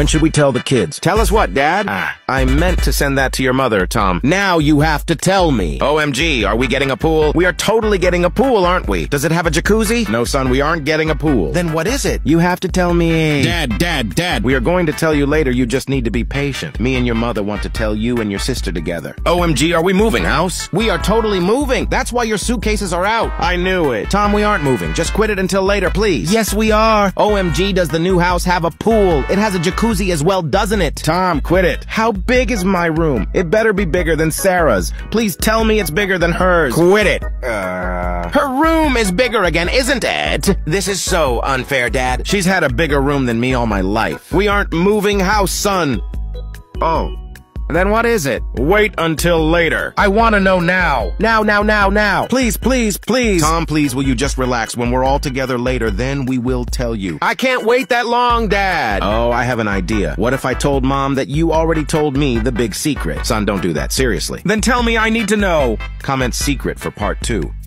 When should we tell the kids? Tell us what, Dad? I meant to send that to your mother, Tom. Now you have to tell me. OMG, are we getting a pool? We are totally getting a pool, aren't we? Does it have a jacuzzi? No, son, we aren't getting a pool. Then what is it? You have to tell me. Dad. We are going to tell you later. You just need to be patient. Me and your mother want to tell you and your sister together. OMG, are we moving house? We are totally moving. That's why your suitcases are out. I knew it. Tom, we aren't moving. Just quit it until later, please. Yes, we are. OMG, does the new house have a pool? It has a jacuzzi as well, doesn't it? Tom, quit it. How big is my room? It better be bigger than Sarah's. Please tell me it's bigger than hers. Quit it. Her room is bigger again, isn't it? This is so unfair, Dad. She's had a bigger room than me all my life. We aren't moving house, son. Oh. Then what is it? Wait until later. I want to know now. Now. Please. Tom, please, will you just relax? When we're all together later, then we will tell you. I can't wait that long, Dad. Oh, I have an idea. What if I told Mom that you already told me the big secret? Son, don't do that. Seriously. Then tell me I need to know. Comment secret for part 2.